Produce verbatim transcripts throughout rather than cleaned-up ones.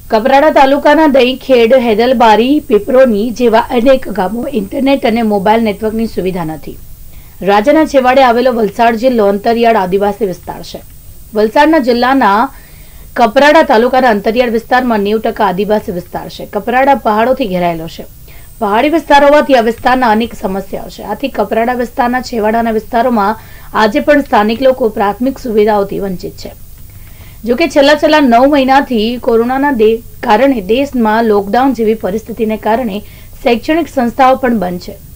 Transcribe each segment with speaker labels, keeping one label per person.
Speaker 1: કપરાડા તાલુકાના દહીંખેડ, હેદલબારી, પીપરોની જેવા અનેક ગામો ઇન્ટરનેટ અને મોબાઈલ નેટવર્કની સુવિધા નથી. રાજ્યના છેવાડે આવેલો વલસાડ જિલ્લો અંતરિયાળ આદિવાસી વિસ્તાર છે. વલસાડના જિલ્લાના કપરાડા તાલુકાના અંતરિયાળ વિસ્તારમાં નેવું ટકા આદિવાસી વિસ્તાર છે. કપરાડા પહાડોથી ઘેરાયેલો છે. પહાડી વિસ્તાર હોવાથી આ વિસ્તારના અનેક સમસ્યાઓ છે. આથી કપરાડા વિસ્તારના છેવાડાના વિસ્તારોમાં આજે પણ સ્થાનિક લોકો પ્રાથમિક સુવિધાઓથી વંચિત છે. જોકે છેલ્લા છેલ્લા નવ મહિનાથી કોરોનાના કારણે દેશમાં લોકડાઉન જેવી પરિસ્થિતિને કારણે શૈક્ષણિક સંસ્થાઓ પણ બંધ છે.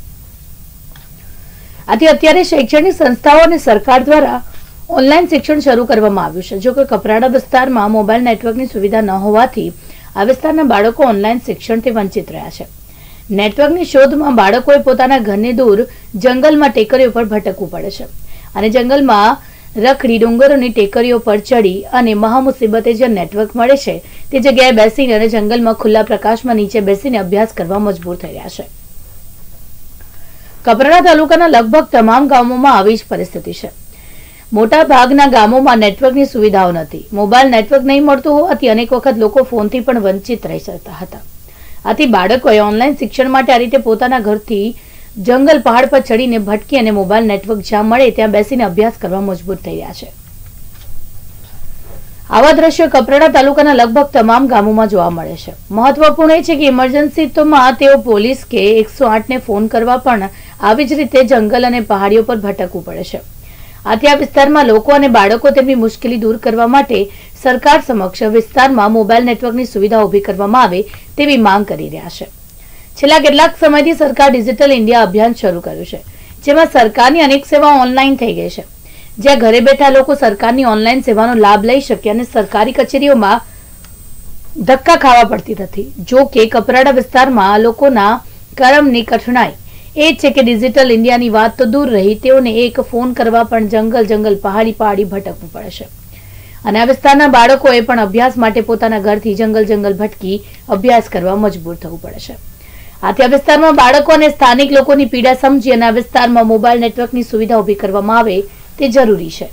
Speaker 1: આથી અત્યારે શૈક્ષણિક સંસ્થાઓ અને સરકાર દ્વારા ઓનલાઈન શિક્ષણ શરૂ કરવામાં આવ્યું છે. જોકે કપરાડા વિસ્તારમાં મોબાઈલ નેટવર્કની સુવિધા ન હોવાથી આ વિસ્તારના બાળકો ઓનલાઈન શિક્ષણથી વંચિત રહ્યા છે. નેટવર્કની શોધમાં બાળકોએ પોતાના ઘરની દૂર જંગલમાં ટેકરીઓ પર ભટકવું પડે છે અને જંગલમાં રખડી ડુંગરોની ટેકરીઓ પર ચડી અને મહામુસીબતે જે નેટવર્ક મળે છે તે જગ્યાએ બેસીને અને જંગલમાં ખુલ્લા પ્રકાશમાં નીચે બેસીને અભ્યાસ કરવા મજબૂર થઈ રહ્યા છે. કપરાડા તાલુકાના લગભગ તમામ ગામોમાં આવી જ પરિસ્થિતિ છે. મોટા ભાગના ગામોમાં નેટવર્કની સુવિધાઓ નથી. મોબાઈલ નેટવર્ક નહીં મળતું હોવાથી અનેક વખત લોકો ફોનથી પણ વંચિત રહી જતા હતા. આથી બાળકોએ ઓનલાઈન શિક્ષણ માટે આ રીતે પોતાના ઘરથી જંગલ પહાડ પર ચડીને ભટકી અને મોબાઈલ નેટવર્ક જ્યાં મળે ત્યાં બેસીને અભ્યાસ કરવા મજબૂર થઈ રહ્યા છે. આવા દ્રશ્યો કપરાડા તાલુકાના લગભગ તમામ ગામોમાં જોવા મળે છે. મહત્વપૂર્ણ એ છે કે ઇમરજન્સીમાં તેઓ પોલીસ કે એકસો આઠ ને ફોન કરવા પણ આવી જ રીતે જંગલ અને પહાડીઓ પર ભટકવું પડે છે. આથી આ વિસ્તારમાં લોકો અને બાળકો તેમની મુશ્કેલી દૂર કરવા માટે સરકાર સમક્ષ વિસ્તારમાં મોબાઈલ નેટવર્કની સુવિધા ઉભી કરવામાં આવે તેવી માંગ કરી રહ્યા છે. છેલ્લા કેટલાક સમયથી સરકાર ડિજિટલ ઇન્ડિયા અભિયાન શરૂ કર્યું છે, જેમાં સરકારની અનેક સેવાઓ ઓનલાઈન થઈ ગઈ છે. જ્યાં ઘરે બેઠા લોકો સરકારની ઓનલાઈન સેવાનો લાભ લઈ શકે અને સરકારી કચેરીઓમાં ધક્કા ખાવા પડતી નથી. જો કે કપરાડા વિસ્તારમાં લોકોના કરમની કઠણાઈ એ છે કે ડિજિટલ ઇન્ડિયાની વાત તો દૂર રહી, તેઓને એક ફોન કરવા પણ જંગલ જંગલ પહાડી પહાડી ભટકવું પડે છે અને આ વિસ્તારના બાળકોએ પણ અભ્યાસ માટે પોતાના ઘરથી જંગલ જંગલ ભટકી અભ્યાસ કરવા મજબૂર થવું પડે છે. આથી આ વિસ્તારમાં બાળકો અને સ્થાનિક લોકોની પીડા સમજી અને આ વિસ્તારમાં મોબાઈલ નેટવર્કની સુવિધા ઉભી કરવામાં આવે તે જરૂરી છે.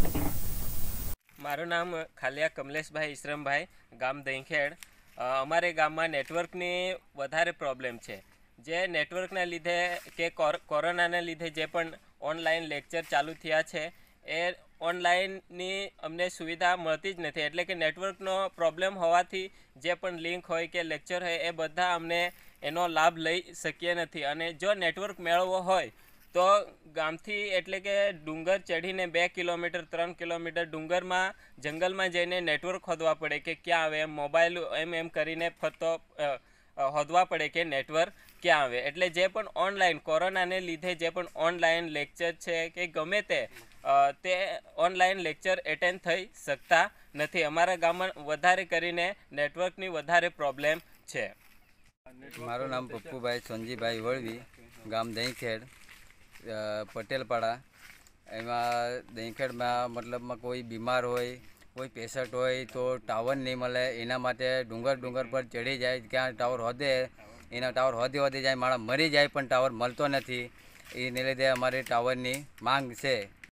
Speaker 2: મારું નામ ખાલિયા કમલેશભાઈ ઈશ્રમભાઈ, ગામ દહીંખેડ. અમારે ગામમાં નેટવર્કની વધારે પ્રોબ્લેમ છે. જે નેટવર્કના લીધે કે કોરોનાના લીધે જે પણ ઓનલાઈન લેક્ચર ચાલુ થયા છે એ ઓનલાઈનની અમને સુવિધા મળતી જ નથી. એટલે કે નેટવર્કનો પ્રોબ્લેમ હોવાથી જે પણ લિંક હોય કે લેક્ચર હોય એ બધા અમને એનો લાભ લઈ શકીએ નથી. અને જો નેટવર્ક મેળવવો હોય તો ગામથી એટલે કે ડુંગર ચઢીને બે કિલોમીટર ત્રણ કિલોમીટર ડુંગરમાં જંગલમાં જઈને નેટવર્ક ખોદવા પડે કે ક્યાં આવે, એમ મોબાઈલ એમ એમ કરીને ફરતો હોદવા પડે કે નેટવર્ક ક્યાં આવે. એટલે જે પણ ઓનલાઈન કોરોનાને લીધે જે પણ ઓનલાઈન લેક્ચર છે કે ગમે તે તે ઓનલાઈન લેક્ચર એટેન્ડ થઈ શકતા નથી. અમારા ગામમાં વધારે કરીને નેટવર્કની વધારે પ્રોબ્લેમ છે.
Speaker 3: મારું નામ પપ્પુભાઈ સોનજીભાઈ વળવી, ગામ દહીંખેડ, પટેલપાડા. એમાં દહીંખેડમાં મતલબમાં કોઈ બીમાર હોય, કોઈ પેશન્ટ હોય તો ટાવર નહીં મળે. એના માટે ડુંગર ડુંગર પર ચડી જાય, ક્યાં ટાવર હોદે એના ટાવર હોદે હોદે જાય, માણસ મરી જાય પણ ટાવર મળતો નથી. એને લીધે અમારી ટાવરની માંગ છે.